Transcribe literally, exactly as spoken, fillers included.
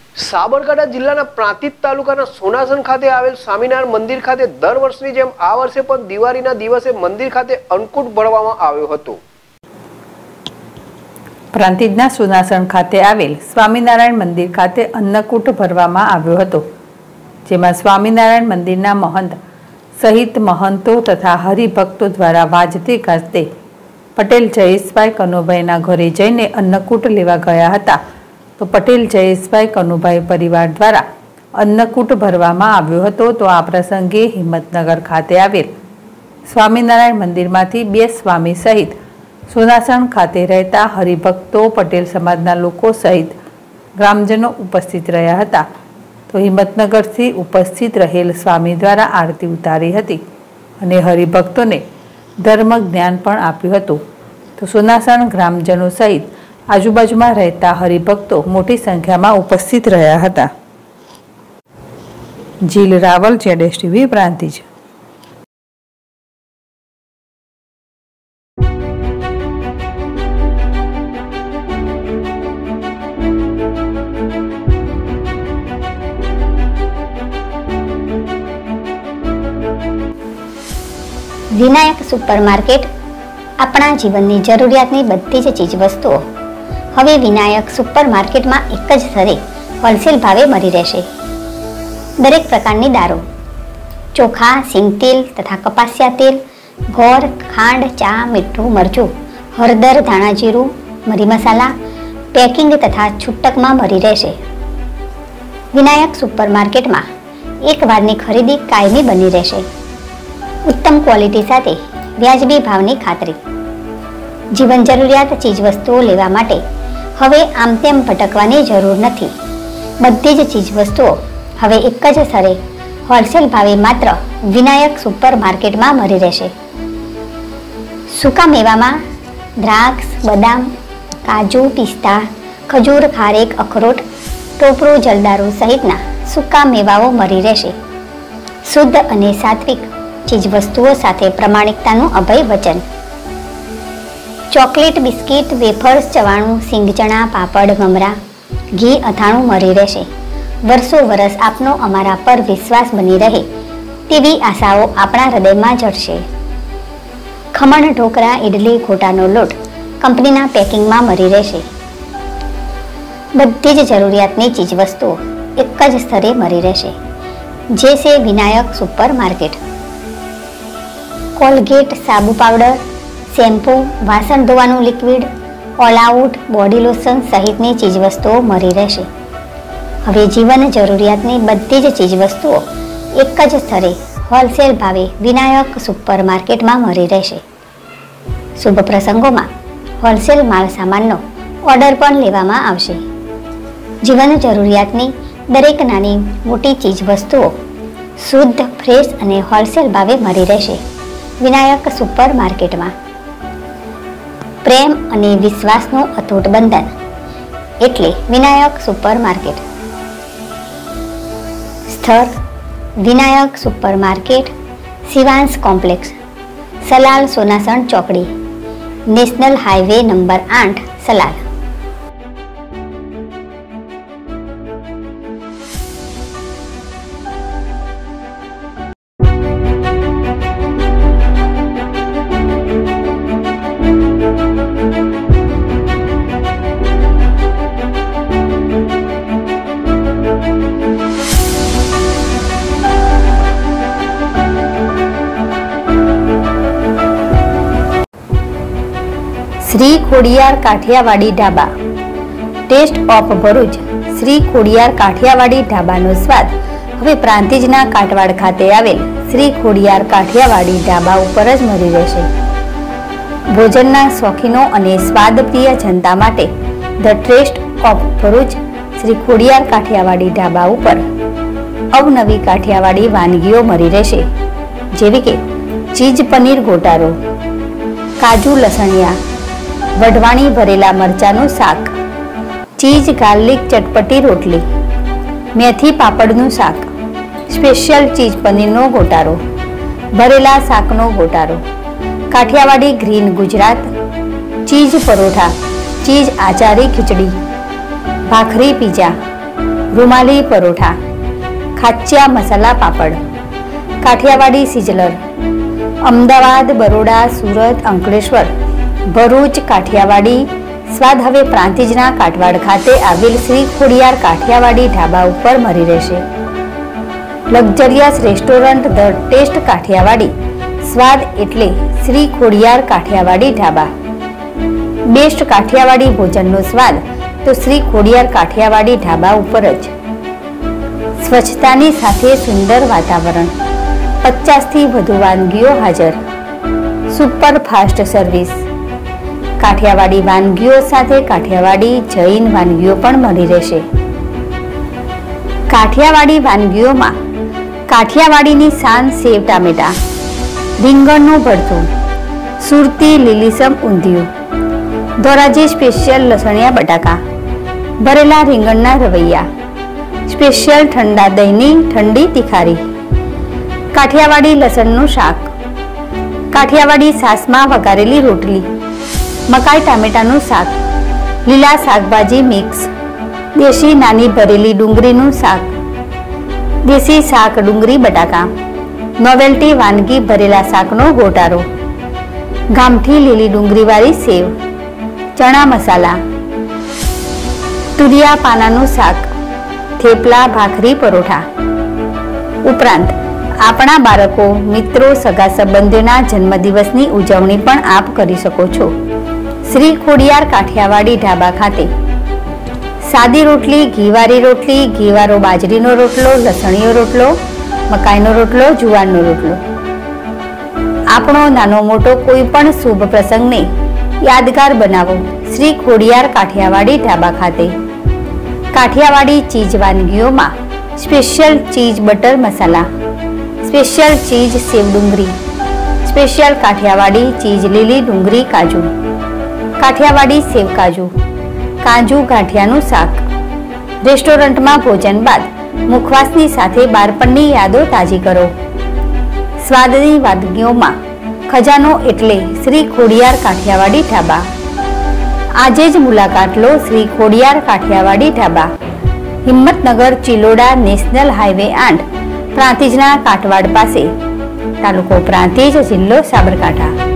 સાબરકાંઠા જિલ્લાના પ્રાંતિજ તાલુકાના સોનાસણ ખાતે આવેલ સ્વામિનારાયણ મંદિર ખાતે દર વર્ષની જેમ આ વર્ષે પણ દિવાળીના દિવસે મંદિર ખાતે અન્નકૂટ ભરવામાં આવ્યો હતો। પ્રાંતિજના સોનાસણ ખાતે આવેલ સ્વામિનારાયણ મંદિર ખાતે અન્નકૂટ ભરવામાં આવ્યો હતો, જેમાં સ્વામિનારાયણ મંદિરના મહંત સહિત મહંતો તથા હરિભક્તો દ્વારા વાજતે ગાજતે પટેલ જયેશભાઈ કનુભાઈના ઘરે જઈને અન્નકૂટ લેવા ગયા હતા। તો પટેલ જયેશભાઈ કનુભાઈ પરિવાર દ્વારા અન્નકૂટ ભરવામાં આવ્યો હતો। તો આ પ્રસંગે હિંમતનગર ખાતે આવેલ સ્વામિનારાયણ મંદિરમાંથી બે સ્વામી સહિત સોનાસણ ખાતે રહેતા હરિભક્તો, પટેલ સમાજના લોકો સહિત ગ્રામજનો ઉપસ્થિત રહ્યા હતા। તો હિંમતનગરથી ઉપસ્થિત રહેલ સ્વામી દ્વારા આરતી ઉતારી હતી અને હરિભક્તોને ધર્મ જ્ઞાન પણ આપ્યું હતું। તો સોનાસણ ગ્રામજનો સહિત આજુબાજુમાં રહેતા હરિભક્તો મોટી સંખ્યામાં ઉપસ્થિત રહ્યા હતા। જીલ રાવલ, જેડેશ ટીવી, પ્રાંતિજ। વિનાયક સુપરમાર્કેટ આપણા જીવનની જરૂરિયાતની બધી જ ચીજ વસ્તુઓ હવે વિનાયક સુપરમાર્કેટમાં એક જ સ્થળે હોલસેલ ભાવે મળી રહેશે। દરેક પ્રકારની દારૂ, ચોખા, સિંગતેલ તથા કપાસિયા તેલ, ગોળ, ખાંડ, ચા, મીઠું, મરચું, હળદર, ધાણા જીરું, મરી મસાલા પેકિંગ તથા છૂટકમાં મળી રહેશે। વિનાયક સુપરમાર્કેટમાં એક વારની ખરીદી કાયમી બની રહેશે। ઉત્તમ ક્વોલિટી સાથે વ્યાજબી ભાવની ખાતરી। જીવન જરૂરિયાત ચીજવસ્તુઓ લેવા માટે હવે આમ તેમ ભટકવાની જરૂર નથી। બધી જ ચીજવસ્તુઓ હવે એક જ સ્થળે હોલસેલ ભાવે માત્ર વિનાયક સુપર માર્કેટમાં મળી રહેશે। સૂકા મેવામાં દ્રાક્ષ, બદામ, કાજુ, પિસ્તા, ખજૂર, ખારેક, અખરોટ, ટોપરું, જલદારુ સહિતના સૂકા મેવાઓ મળી રહેશે। શુદ્ધ અને સાત્વિક ચીજવસ્તુઓ સાથે પ્રમાણિકતાનું અભય વચન। ચોકલેટ, બિસ્કિટ, વેફર્સ, ચવાણું, સિંગચણા, પાપડ, મમરા, ઘી, અથાણું મળી રહેશે। વર્ષો વર્ષ આપનો અમારા પર વિશ્વાસ બની રહે તેવી આશાઓ આપણા હૃદયમાં જડશે। ખમણ, ઢોકળા, ઇડલી, ગોટાનો લોટ કંપનીના પેકિંગમાં મળી રહેશે। બધી જ જરૂરિયાતની ચીજવસ્તુઓ એક જ સ્થળે મળી રહેશે, જે છે વિનાયક સુપર માર્કેટ। કોલગેટ, સાબુ પાવડર, શેમ્પૂ, વાસણ ધોવાનું liquid, All Out, body lotion સહિતની ચીજવસ્તુઓ મળી રહેશે। હવે જીવન જરૂરિયાતની બધી જ ચીજવસ્તુઓ એક જ સ્થળે હોલસેલ ભાવે વિનાયક સુપર માર્કેટમાં મળી રહેશે। શુભ પ્રસંગોમાં હોલસેલ માલ સામાનનો ઓર્ડર પણ લેવામાં આવશે। જીવન જરૂરિયાતની દરેક નાની મોટી ચીજવસ્તુઓ શુદ્ધ, ફ્રેશ અને હોલસેલ ભાવે મળી રહેશે વિનાયક સુપર માર્કેટમાં। પ્રેમ અને વિશ્વાસનું અતૂટ બંધન એટલે વિનાયક સુપર માર્કેટ। સ્થળ Vinayak super market, Shivansh complex, Salal, Sonasan ચોકડી, નેશનલ હાઈવે નંબર આઠ, સલાલ। Shri Khodiyar Kathiyawadi dhaba, taste of Bharuch. શ્રી ખોડિયાર કાઠિયાવાડી ઢાબાનો સ્વાદ હવે પ્રાંતિજના કાટવાડ ખાતે આવેલ શ્રી ખોડિયાર કાઠિયાવાડી ઢાબા ઉપર જ મળી રહેશે। ભોજનના શોખીનો અને સ્વાદપ્રિય જનતા માટે the taste of Bharuch Shri Khodiyar Kathiyawadi dhaba ઉપર અવનવી કાઠિયાવાડી વાનગીઓ મળી રહેશે, જેવી કે ચીઝ પનીર ગોટારો, કાજુ લસણિયા, વઢવાણી ભરેલા મરચાનું શાક, ચીઝ ગાર્લિક ચટપટી રોટલી, મેથી પાપડનું શાક, સ્પેશિયલ ચીઝ પનીરનો ગોટારો, ભરેલા શાકનો ગોટારો, Kathiyawadi green Gujarat, cheese paratha, cheese આચારી ખીચડી, ભાખરી પીઝા, રૂમાલી પરોઠા, ખાચિયા મસાલા પાપડ, કાઠિયાવાડી સિઝલર, અમદાવાદ, બરોડા, સુરત, અંકલેશ્વર, ભરૂચ, કાઠિયાવાડી સ્વાદ હવે પ્રાંતિજના કાટવાડ ખાતે આવેલ શ્રી ખોડિયાર કાઠિયાવાડી ઢાબા ઉપર મળી રહેશે. Luxurious restaurant the taste Kathiyawadi સ્વાદ એટલે શ્રી ખોડિયાર કાઠિયાવાડી ઢાબા. બેસ્ટ કાઠિયાવાડી ભોજનનો સ્વાદ તો શ્રી ખોડિયાર કાઠિયાવાડી ઢાબા ઉપર જ. સ્વચ્છતાની સાથે સુંદર વાતાવરણ, પચાસ થી વધુ વાનગીઓ હાજર, સુપર ફાસ્ટ સર્વિસ. કાઠિયાવાડી વાનગીઓ સાથે કાઠિયાવાડી જૈન વાનગીઓ પણ મળી રહેશે. કાઠિયાવાડી વાનગીઓમાં કાઠિયાવાડીની શાન સેવ ટામેટા, રીંગણનું ભરથું, સુરતી લીલીસમ ઊંધિયું, ધોરાજી સ્પેશિયલ લસણિયા બટાકા, ભરેલા રીંગણના રવૈયા, સ્પેશિયલ ઠંડા દહીંની ઠંડી તિખારી, કાઠિયાવાડી લસણનું શાક, કાઠિયાવાડી સાસમાં વઘારેલી રોટલી, મકાઈ ટામેટાનું શાક, લીલા શાકભાજી મિક્સ, દેશી નાની ભરેલી ડુંગળીનું શાક, દેશી શાક ડુંગળી બટાકા, નોવેલ્ટી વાનગી ભરેલા શાકનો ગોટાળો, ગામઠી લીલી ડુંગળીવાળી સેવ, ચણા મસાલા, તુરિયા પાનાનું શાક, થેપલા, ભાખરી, પરોઠા. ઉપરાંત આપણા બાળકો, મિત્રો, સગા સંબંધીઓના જન્મદિવસની ઉજવણી પણ આપ કરી શકો છો. શ્રી ખોડિયાર કાઠિયાવાડી ઢાબા ખાતે સાદી રોટલી, ઘીવારી રોટલી, ઘીવારો બાજરીનો રોટલો, લસણીયો રોટલો, મકાઈનો રોટલો, જુવારનો રોટલો. આપણો નાનો મોટો કોઈ પણ શુભ પ્રસંગને યાદગાર બનાવો શ્રી ખોડિયાર કાઠિયાવાડી ઢાબા ખાતે. કાઠિયાવાડી ચીઝ વાનગીઓમાં special cheese butter masala, special cheese સેવ ડુંગળી, સ્પેશિયલ કાઠિયાવાડી ચીઝ લીલી ડુંગળી કાજુ, કાઠિયાવાડી સેવ કાજુ, કાજુ ગાંઠિયાનું શાક. રેસ્ટોરન્ટમાં ભોજન બાદ મુખવાસની સાથે બાળપણની યાદો તાજી કરો. સ્વાદની વાનગીઓમાં ખજાનો એટલે શ્રી ખોડિયાર કાઠિયાવાડી ઢાબા. આજે જ મુલાકાત લો શ્રી ખોડિયાર કાઠિયાવાડી ઢાબા, હિંમતનગર, ચિલોડા, નેશનલ હાઈવે આઠ, પ્રાંતિજના કાટવાડ પાસે, તાલુકો પ્રાંતિજ, જિલ્લો સાબરકાંઠા.